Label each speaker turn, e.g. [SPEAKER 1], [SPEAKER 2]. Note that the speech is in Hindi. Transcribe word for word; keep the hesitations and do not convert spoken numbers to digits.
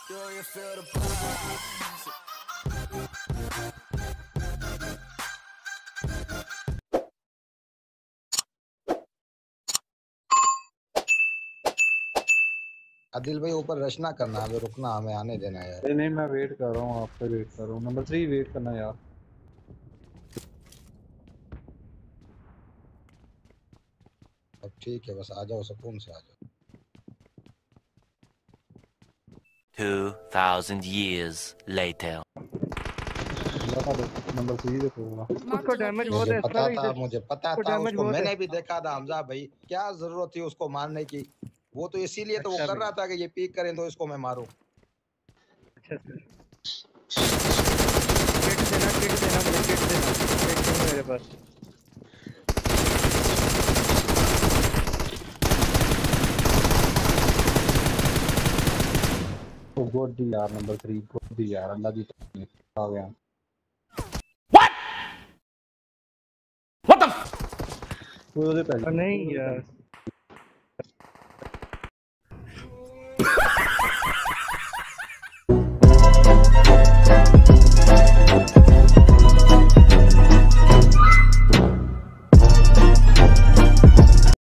[SPEAKER 1] आदिल भाई ऊपर रश ना करना, हमें रुकना, हमें आने देना यार।
[SPEAKER 2] नहीं नहीं मैं वेट कर रहा हूँ, आपसे वेट कर रहा हूँ। नंबर थ्री वेट करना यार।
[SPEAKER 1] अब ठीक है, बस आ जाओ, सुकून से आ जाओ।
[SPEAKER 3] Two thousand years later.
[SPEAKER 2] Number three देखूंगा।
[SPEAKER 4] उसको डैमेज बहुत
[SPEAKER 1] मुझे
[SPEAKER 4] है
[SPEAKER 1] पता था, मुझे पता था
[SPEAKER 4] डैमेज
[SPEAKER 1] उसको,
[SPEAKER 4] बहुत
[SPEAKER 1] मैंने
[SPEAKER 4] है।
[SPEAKER 1] भी देखा था हमजा भाई, क्या जरूरत थी उसको मारने की? वो तो इसीलिए तो वो
[SPEAKER 4] अच्छा
[SPEAKER 1] कर रहा था कि ये पीक करें तो इसको मैं मारूं।
[SPEAKER 4] अच्छा किट देना, किट देना मुझे, किट देना, किट देना मेरे पास।
[SPEAKER 2] तो गुड यार, नंबर थ्री गुड यार, अल्लाह की आ गया।
[SPEAKER 3] What? What the?
[SPEAKER 2] वो उधर पहले
[SPEAKER 4] नहीं यार